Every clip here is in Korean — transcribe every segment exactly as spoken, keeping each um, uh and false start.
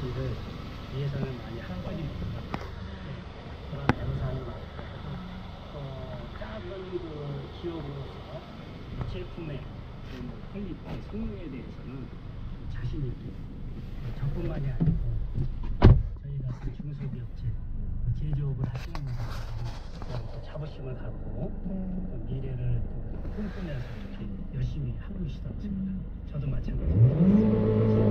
일을 위해서는 많이 한 거니까 그런 애로사항이 많고 어, 작은 그 기업으로서 이 제품의 그 퀄리티, 성능에 대해서는 자신 있게 저뿐만이 아니고 저희 같은 중소기업체 그 제조업을 하시는 분들 또 자부심을 갖고 또 미래를 또 꿈꾸면서 이렇게 열심히 하고 계시다고 생각합니다. 저도 마찬가지입니다.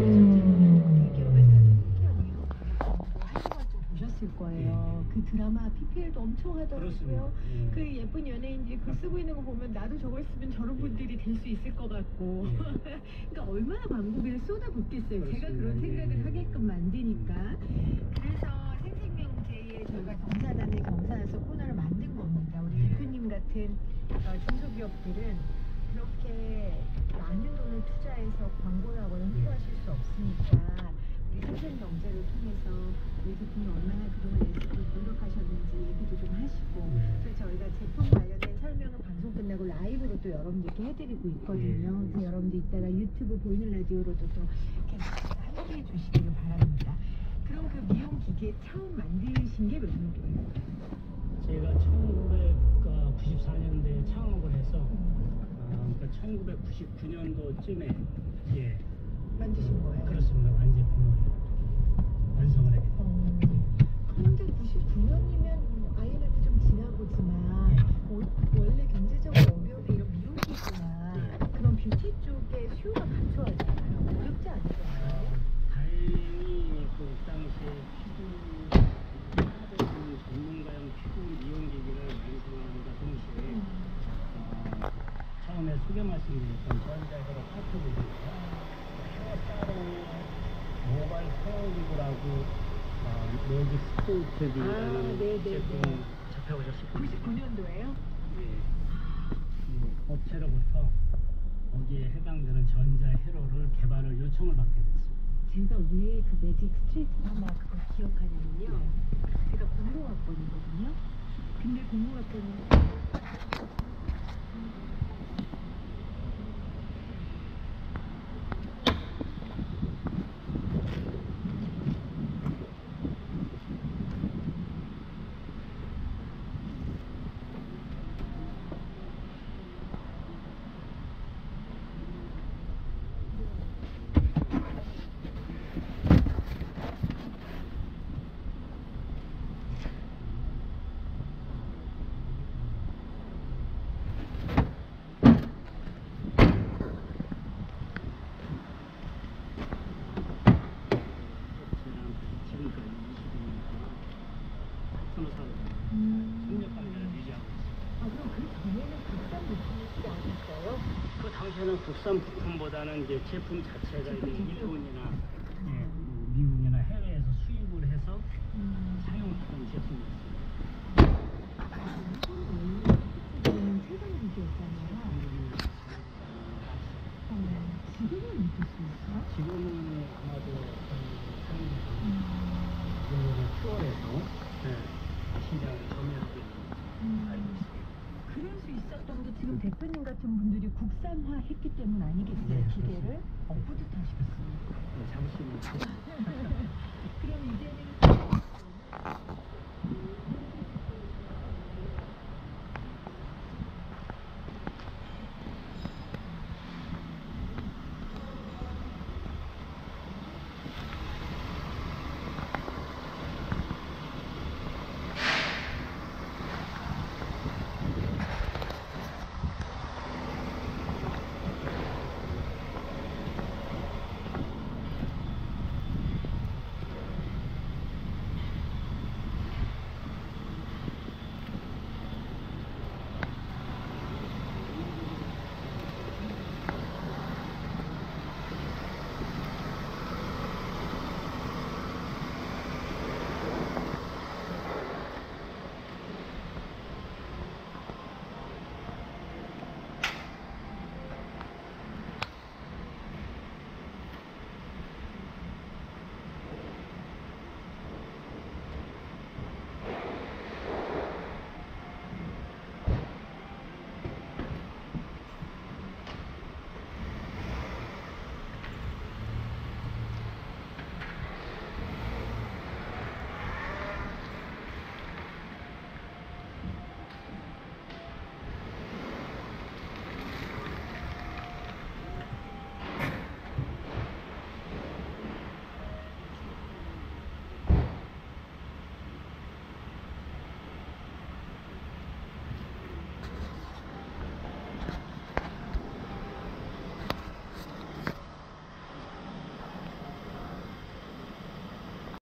보셨을 거예요. 예. 그 드라마 피피엘도 엄청 하더라고요. 예. 그 예쁜 연예인들이 글 쓰고 있는 거 보면 나도 저걸 쓰면 저런 분들이 될 수 있을 것 같고. 예. 그러니까 얼마나 광고비를 쏟아붓겠어요. 그렇습니다. 제가 그런 생각을 예. 하게끔 만드니까. 그래서 생생명제에 저희가 경사단의 경사에서 코너를 만든 겁니다. 우리 예. 대표님 같은 어, 중소기업들은 그렇게 많은 돈을 투자해서 광고를 하거나 홍보하실 수 없으니까 우리 생생경제를 통해서 우리 대표님 얼마나 그동안 애쓰고 노력하셨는지 얘기도 좀 하시고 네. 그래서 저희가 제품 관련된 설명을 방송 끝나고 라이브로 또 여러분들께 해드리고 있거든요. 네. 그래서 여러분들 이따가 유튜브 보이는 라디오로도 또 계속 함께 해주시기를 바랍니다. 그럼 그 미용 기계 처음 만드신 게 몇 년도예요? 제가 천구백구십사 년도에 창업을 해서 어, 그러니까 천구백구십구 년도쯤에 예. 만드신 거예요? 그렇습니다. 완제품을 완성을 하게 됐습니다. 어, 그런데 구십구 년이면 아이엠에프 좀 지나보지만 예. 어, 원래 경제적으로 어려운 이런 미용기구나 예. 그런 뷰티 쪽에 수요가 갖춰지잖아요. 어렵지 않을까요? 어, 다행히 그 당시에 피부 하던 전문가용 피부 미용기기를 완성하는가 동시에 음. 어, 처음에 소개 말씀드렸던 전자회로 파트들이요. 모바일 헤어기구라고 어, 매직 스포츠비라는 아, 제품 접해보셨을 겁니다. 구십구 년도에요? 예. 이 업체로부터 거기에 해당되는 전자 헤로를 개발을 요청을 받게 됐습니다. 제가 왜 그 매직 스트리트 파마 그걸 기억하냐면요. 네. 제가 공로학번이거든요. 근데 공로학번이 그 당시에는 국산 부품보다는 이제 제품 자체가 이제 일본이나 예, 뭐 미국이나 해외에서 수입을 해서 음. 사용하던 제품이었습니다. 지금은 세관 기계였잖아요. 지금은 어떻습니까? 지금은 아마도 일본의 투어에서 네, 시장을 점유하고 있는 음. 알고 있습니다. 그럴 수 있었던 게 지금 대표님 같은 분들이 국산화 했기 때문 아니겠어요? 네, 기계를? 어, 뿌듯하시겠어요. 네, 잠시만요. 그럼 이제는